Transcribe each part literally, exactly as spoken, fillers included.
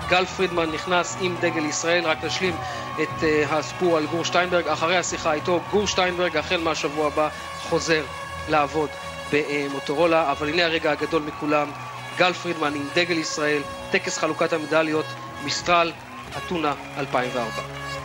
גל פרידמן נכנס עם דגל ישראל. רק נשלים את uh, הסיפור על גור שטיינברג. אחרי השיחה איתו, גור שטיינברג החל מהשבוע הבא חוזר לעבוד במוטורולה. אבל הנה הרגע הגדול מכולם, גל פרידמן עם דגל ישראל, טקס חלוקת המדליות, מיסטרל אתונה אלפיים וארבע.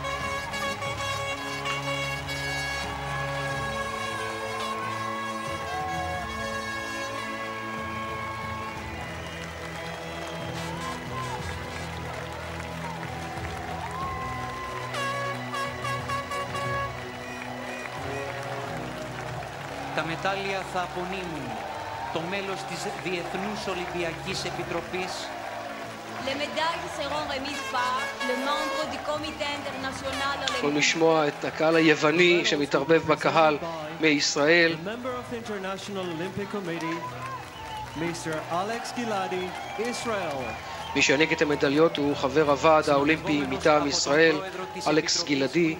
Τα μετάλλια θα απονείμουν το μέλος της Διεθνούς Ολυμπιακής Επιτροπής. Les médailles seront remises par le membre du Comité international olympique. יכולים לשמוע את הקהל היווני שמתערבב בקהל מישראל. The member of the International Olympic Committee, מיסטר אלכס גלעדי, Israel. מי שיעניק את המדליות הוא חבר הוועד האולימפי מטעם ישראל, אלכס גלעדי.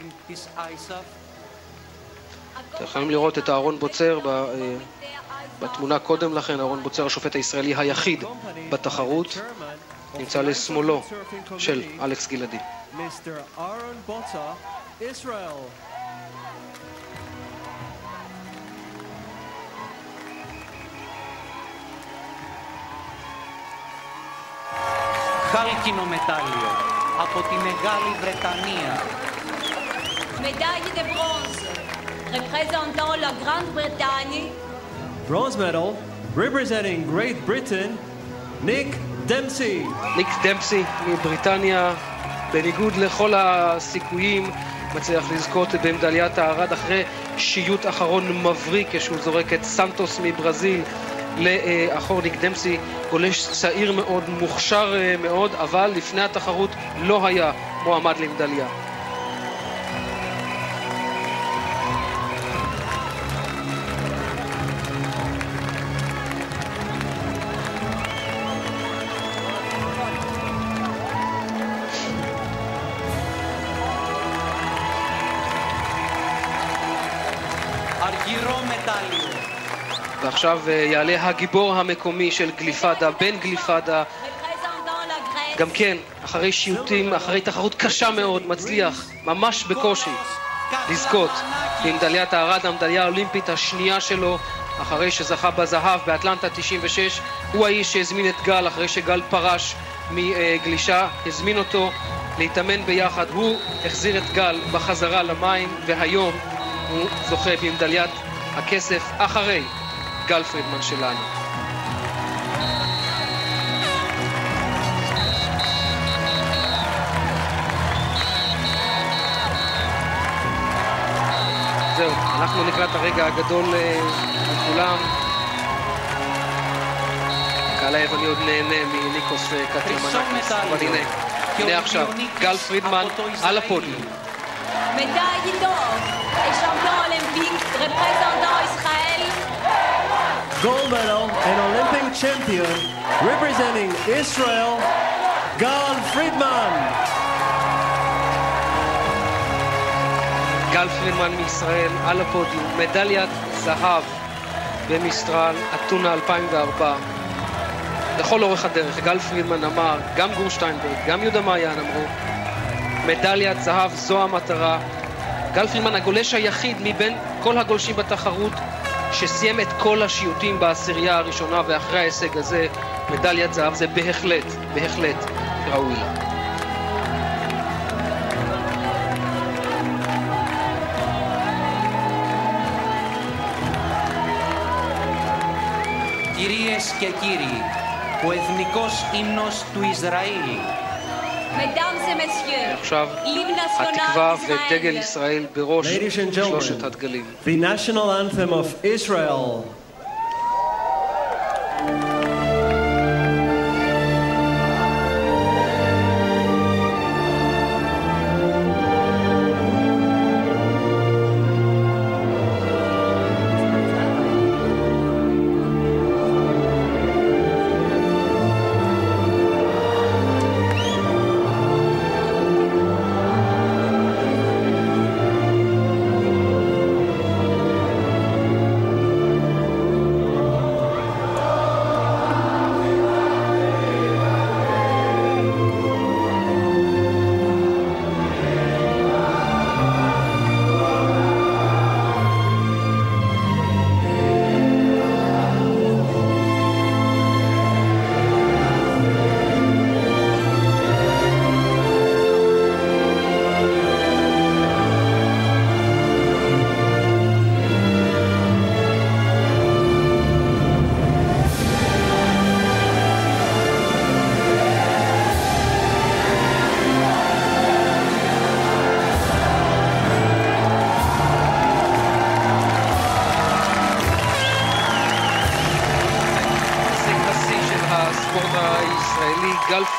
אתם יכולים לראות את אהרון בוצר בתמונה קודם לכן. אהרון בוצר, השופט הישראלי היחיד בתחרות, נמצא לשמאלו של אלכס גלעדי. מיסטר אהרון בוצר, ישראל. Χάλκινο μετάλλιο από τη Μεγάλη Βρετανία. Médaille de bronze représentant la Grande-Bretagne. Bronze medal representing Great Britain, ניק דמפסי. ניק דמפסי מבריטניה, בניגוד לכל הסיכויים, מצליח לזכות במדליית הארד אחרי שיוט אחרון מבריק כשהוא זורק את סנטוס מברזיל לאחור. ניק דמפסי גולש צעיר מאוד, מוכשר מאוד, אבל לפני התחרות לא היה מועמד למדליה. ארגירו מדליו. ועכשיו יעלה הגיבור המקומי של גליפדה, בן גליפדה, גם כן, אחרי שיוטים, אחרי תחרות קשה מאוד, מצליח, ממש בקושי, לזכות במדליית הארד, המדליה האולימפית השנייה שלו, אחרי שזכה בזהב באטלנטה תשעים ושש. הוא האיש שהזמין את גל אחרי שגל פרש מגלישה, הזמין אותו להתאמן ביחד, הוא החזיר את גל בחזרה למים, והיום הוא זוכה במדליית הכסף אחרי גל פרידמן שלנו. זהו, אנחנו לקראת הרגע הגדול לכולם. הקהל היווני עוד נהנה מניקוס קטלמנקס, אבל הנה, הנה עכשיו, גל פרידמן על הפודיום. Médaille d'or et champion olympique représentant Israël. Gold medal and Olympic champion representing Israel, Gal Friedman. גל פרידמן מישראל על הפודיום, מדליית זהב במיסטרל אתונה אלפיים וארבע. לכל אורך הדרך, גל פרידמן אמר, גם גור שטיינברג, גם יהודה מעיין אמרו, מדליית זהב זו המטרה. גל פרידמן הגולש היחיד מבין כל הגולשים בתחרות שסיים את כל השיוטים בעשירייה הראשונה, ואחרי ההישג הזה מדליית זהב זה בהחלט, בהחלט ראוי לה. Κυρίες και κύριοι, ο εθνικός ύμνος του Ισραήλ. Mesdames et messieurs, עכשיו l'hymne התקווה national ודגל d'Israël. ישראל בראש Ladies and שלושת gentlemen, הדגלים. the national anthem of Israel.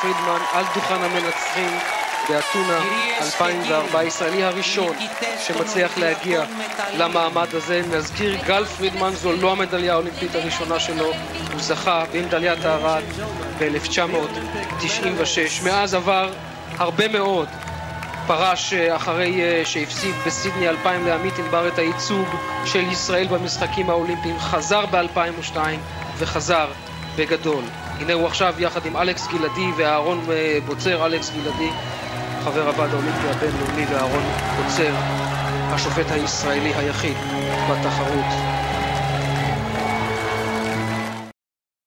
פרידמן על דוכן המנצחים באתונה אלפיים וארבע, הישראלי הראשון שמצליח להגיע למעמד הזה. נזכיר, גל פרידמן זו לא המדליה האולימפית הראשונה שלו, הוא זכה במדליית הארד ב-אלף תשע מאות תשעים ושש. מאז עבר הרבה מאוד, פרש אחרי שהפסיד בסידני אלפיים לעמית ענבר את הייצוג של ישראל במשחקים האולימפיים, חזר ב-אלפיים ושתיים וחזר בגדול. הנה הוא עכשיו יחד עם אלכס גלעדי ואהרון בוצר. אלכס גלעדי חבר הוועד האולימפי הבינלאומי, ואהרון בוצר השופט הישראלי היחיד בתחרות.